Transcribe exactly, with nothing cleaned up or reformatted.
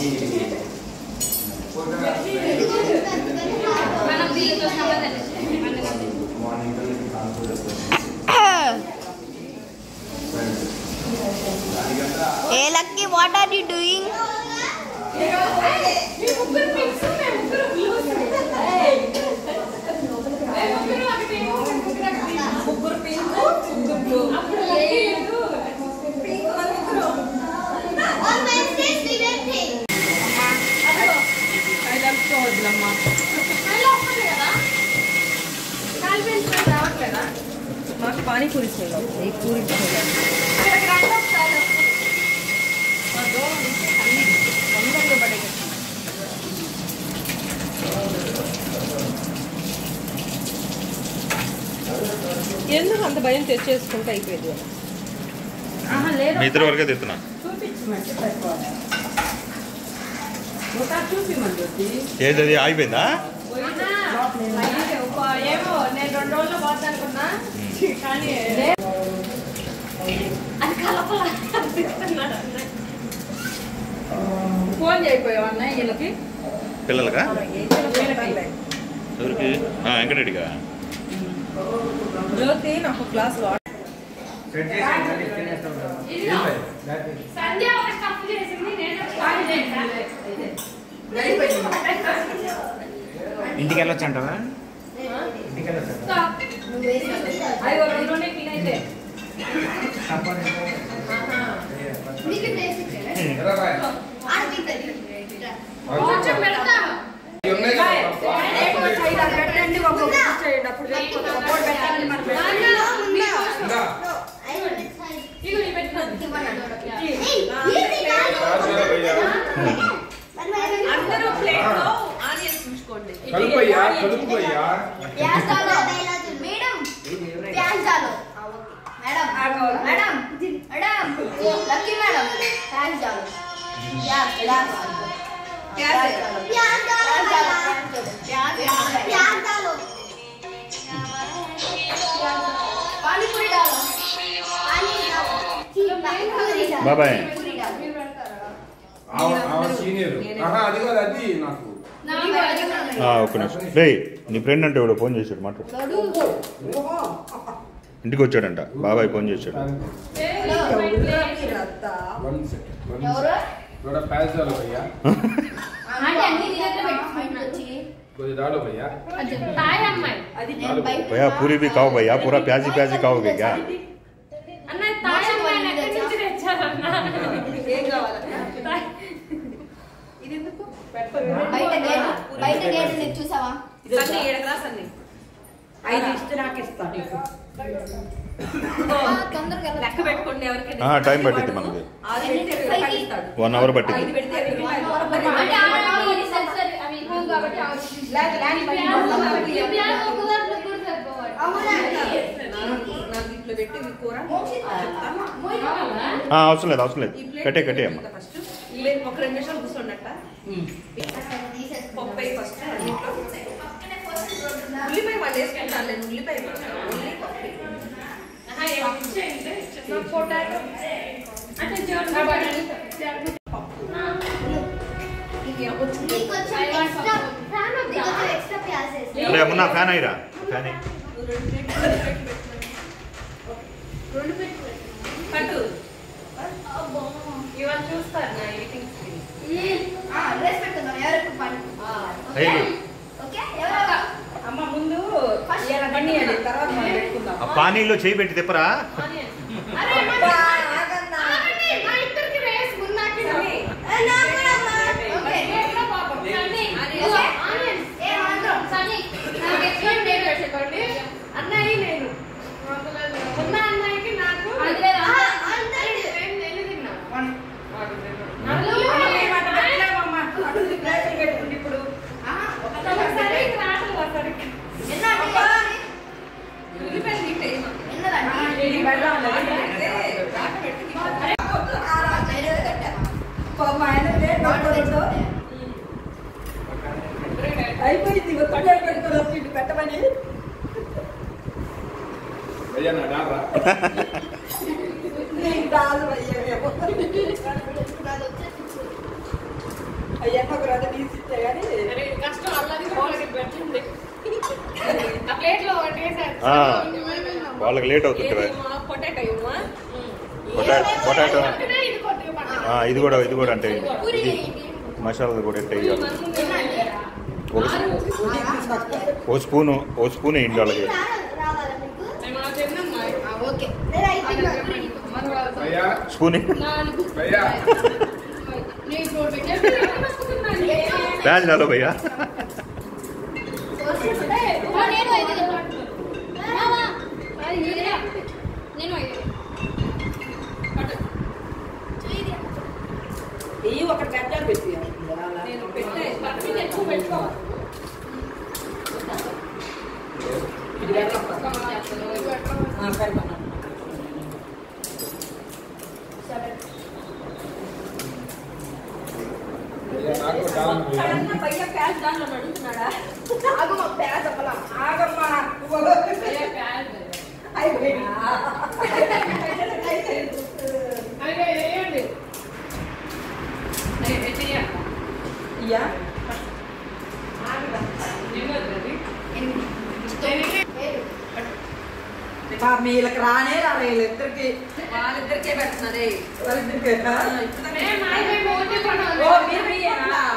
Hey Lucky, what are you doing? पानी पूरी चाहिए एक पूरी ఎందుకు అంత భయం తెచ్చేసుకుంటే అయిపోయింది మీ ఇద్దరు వరకే తెస్తున్నా ఏది అది ఆగిపోయిందా ఏమో నేను రెండు రోజుల్లో పోతా అనుకున్నా కానీ అది కలపల ఫోన్ చేయిపోయావు అన్న వీళ్ళకి పిల్లలకా ఎవరికి వెంకటరెడ్డిగా జ్యోతి నాకు క్లాస్ ఇంటికి వెళ్ళొచ్చు అంటావా అందరూ ప్లేట్ లో ఆనియన్స్ ఉంచుకోండి కలుపయ్యా కలుపుయ్యా ప్యాజ్ डालो మేడం ప్యాజ్ डालो madam madam madam lucky madam ప్యాజ్ डालो प्याज प्याज प्याज प्याज डालो प्याज प्याज डालो पानी पूरी डालो पानी डालो बाय बाय ఒక్క నిమిషం రే నీ ఫ్రెండ్ అంటే ఎవడో ఫోన్ చేశాడు మాట్లాడు ఇంటికి వచ్చాడంట బాబాయ్ ఫోన్ చేశాడు भैया पूरी भी खाओ भैया पूरा प्याजी प्याजी खाओगे क्या బయట గేట్ బయట గేట్ ని చూసావా సన్నీ ఏడ క్లాస్ అన్ని ఐదు ఇస్తే నాకు ఇస్తా నీకు తొందరగా లెక్క పెట్టుకోండి ఎవరికి ఆ టైం పట్టింది మనకి ఆరు పెడితే రెండు ఇస్తాడు వన్ అవర్ పట్టింది ఐదు పెడితే రెండు అంటే ఆడవాళ్ళు సెన్సర్ అవి హోం కాబట్టి లాగ్ లాని ప్యాజ్ ఒకదాంట్లో కూడా సరిపోవాలి అవునా నాకు ఇట్లా పెట్టి మీ కూర ఆ అవసరం లేదు అవసరం లేదు కట్టే కట్టే అమ్మ ఫస్ట్ ఇవే ఒక రెండు నిమిషాలు కూర్చోండట పప్పు ఫస్ట్ ఉల్లిపాయ వాళ్ళు వేసుకుంటాను నేను ఉల్లిపాయ ఉల్లి పప్పు పొటాటో అంటే అరే అమ్మ నా ఫ్యాన్ అయ్యిరా ఫ్యాన్ కట్టు ఇవాళ చూస్తారు నా ఎడిటింగ్ డ్రెస్ పెట్టుకుందాం ఎవరికి పని ఓకే ఎవరు అమ్మ ముందు ఇలా బండి తర్వాత మనం పెట్టుకుందాం ఆ పానీలో చేయి పెట్టి తిప్పరా అరే ఆగన్నా మా ఇద్దరికి రేస్ ముందాకి ఓకే ఎక్కడ పాపం సన్నీ ఆనియన్స్ ఏ మాత్రం సన్నీ నాకు ఎక్స్ట్రా డేట్ పెట్టండి అన్నయ్య నేను ఉన్న అన్నయ్యకి నాకు అదే అందరి నేను తిన్నా ఇప్పుడు ఒకసారి రాటలు వస్తారు అయిపోయింది పెట్టమని అవన్నీ ఒక రోజు తీసిస్తే కానీ అరే కష్టం అల్లది కూడా వాళ్ళకి పెట్టండి ఆ ప్లేట్లో వండేసారు ఆ, వాళ్ళకి లేట్ అవుతుంది కదా పొటాటో ఇవ్వమా పొటాటో పొటాటో ఇది కొద్దిగా పట్టు. ఆ, ఇది కూడా ఇది కూడా అంటే పూరి ఇది మసాలాలు కూడా ఎట్ట వేయాలి ఒక ఓ స్పూను ఓ స్పూన్ వేయండి వాళ్ళకి ఓకే భయ్యా స్పూన్ భయ్యా ప్యాజ్ చాలు భయ్యా ఈ ఒక కట్టాలు పెట్టి నాకు డాన్ భయ్యా ప్యాజ్ దాంట్లో అడుగుతున్నాడా ఆగమ్మ ప్యాజ్ అప్పలా ఆగమ్మా అదే వేయండి ఇయ్యా వీళ్ళకి రానే రా వీళ్ళిద్దరికి వాళ్ళిద్దరికే పెడుతున్నారే వాళ్ళిద్దరికే ఓ మీరు